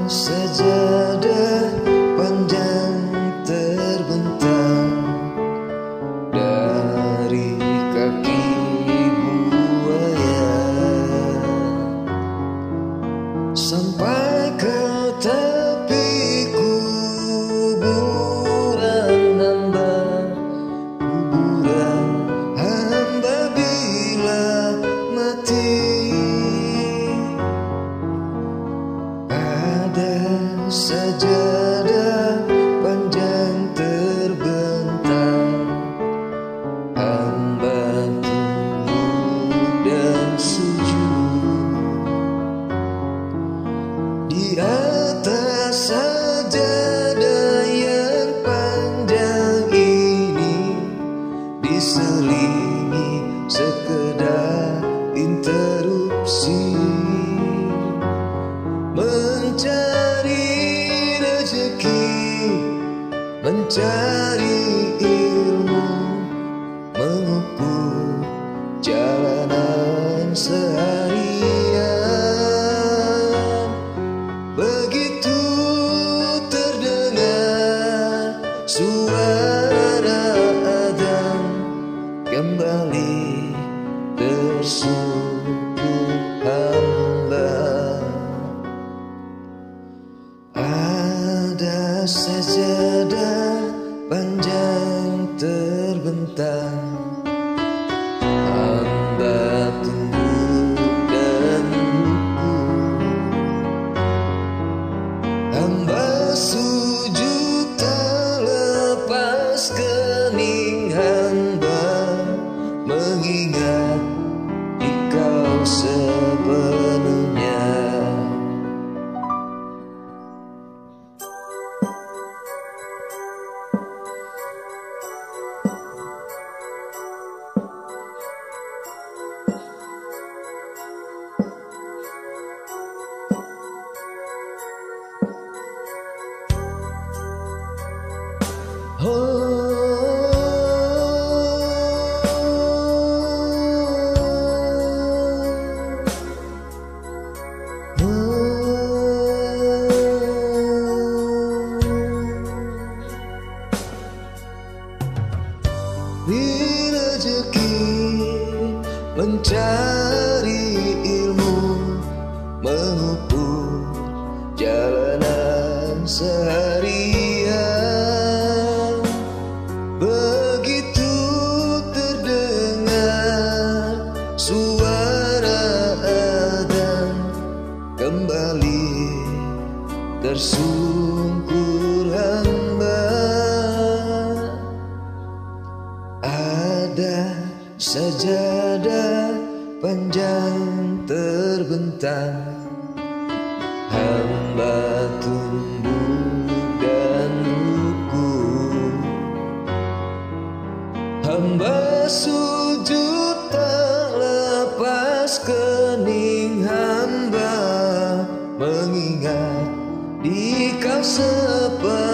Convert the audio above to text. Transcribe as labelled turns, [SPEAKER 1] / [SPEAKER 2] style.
[SPEAKER 1] Sejadah panjang terbentang dari kaki buaya sampai ke tepi kuburan hamba bila mati. Sejadah panjang terbentang, hamba tunduk dan sujud di atas sajadah yang panjang ini, diselingi sekedar interupsi mencari rezeki, mencari ilmu, mengukur jalanan seharian. Begitu terdengar suara adzan, kembali tersungkur hamba. Ada sajadah panjang terbentang, hamba tunduk dan rukuk, hamba sujud tak lepas kening hamba, mengingat Engkau sepenuhnya. Rezeki mencari ilmu, mengukur jalanan seharian. Begitu terdengar suara adzan, kembali tersungkur hamba. Ada sajadah panjang terbentang, hamba tunduk dan rukuk, hamba sujud tak lepas kening hamba, mengingat Engkau sepenuhnya.